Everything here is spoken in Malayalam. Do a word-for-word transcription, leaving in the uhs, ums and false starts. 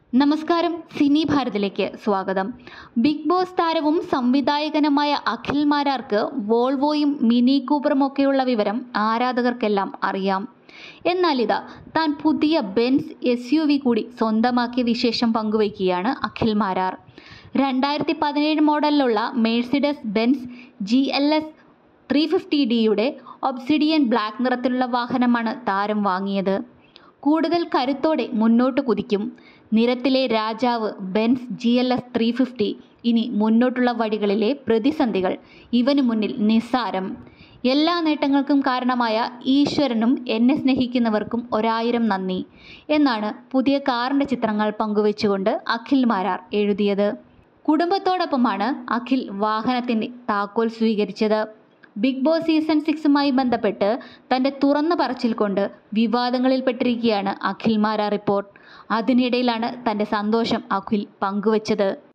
നമസ്കാരം, സിനി ഭാരതിലേക്ക് സ്വാഗതം. ബിഗ് ബോസ് താരവും സംവിധായകനുമായ അഖിൽ മാരാർക്ക് വോൾവോയും മിനി കൂപ്പറും ഒക്കെയുള്ള വിവരം ആരാധകർക്കെല്ലാം അറിയാം. എന്നാൽ ഇതാ താൻ പുതിയ ബെൻസ് എസ് യു വി കൂടി സ്വന്തമാക്കിയ വിശേഷം പങ്കുവയ്ക്കുകയാണ് അഖിൽ മാരാർ. രണ്ടായിരത്തി പതിനേഴ് മോഡലിലുള്ള Mercedes Benz G L S three fifty ഡിയുടെ ഒബ്സിഡിയൻ ബ്ലാക്ക് നിറത്തിലുള്ള വാഹനമാണ് താരം വാങ്ങിയത്. കൂടുതൽ കരുത്തോടെ മുന്നോട്ട് കുതിക്കും. നിരത്തിലെ രാജാവ് Benz G L S three fifty ഇനി മുന്നോട്ടുള്ള വഴികളിലെ പ്രതിസന്ധികൾ ഇവന് മുന്നിൽ നിസ്സാരം. എല്ലാ നേട്ടങ്ങൾക്കും കാരണമായ ഈശ്വരനും എന്നെ സ്നേഹിക്കുന്നവർക്കും ഒരായിരം നന്ദി എന്നാണ് പുതിയ കാറിൻ്റെ ചിത്രങ്ങൾ പങ്കുവെച്ചുകൊണ്ട് അഖിൽ മാരാർ എഴുതിയത്. കുടുംബത്തോടൊപ്പമാണ് അഖിൽ വാഹനത്തിൻ്റെ താക്കോൽ സ്വീകരിച്ചത്. ബിഗ് ബോസ് സീസൺ സിക്സുമായി ബന്ധപ്പെട്ട് തൻ്റെ തുറന്ന പറച്ചിൽ കൊണ്ട് വിവാദങ്ങളിൽപ്പെട്ടിരിക്കുകയാണ് അഖിൽ മാരാർ ഇപ്പോൾ. അതിനിടയിലാണ് തൻ്റെ സന്തോഷം അഖിൽ പങ്കുവച്ചത്.